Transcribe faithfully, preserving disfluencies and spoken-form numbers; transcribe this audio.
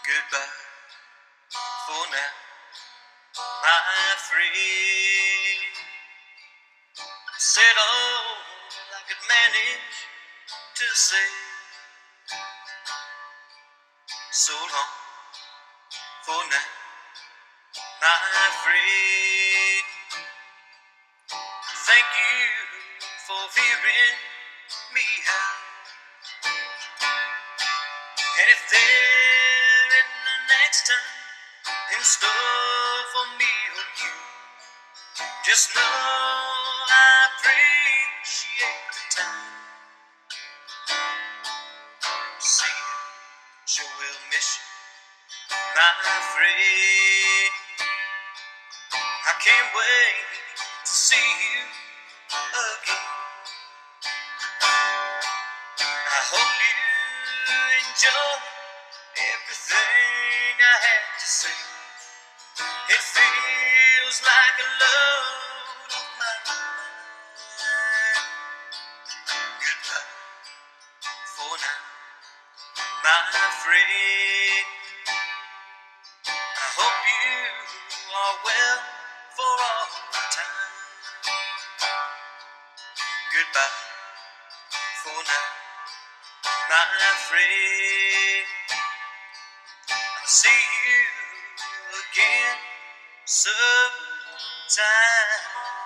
Goodbye for now, my friend. I said all I could manage to say. So long for now, my friend. Thank you for hearing me out. And if there isn't the next time in store for me or you, just know I appreciate the time. See you, sure will miss you, my friend. I can't wait to see you again. I hope you enjoy everything I had to say. It feels like a load off my mind. Goodbye for now, my friend. I hope you are well for all time. Goodbye for now, my friend. I'll see you again sometime.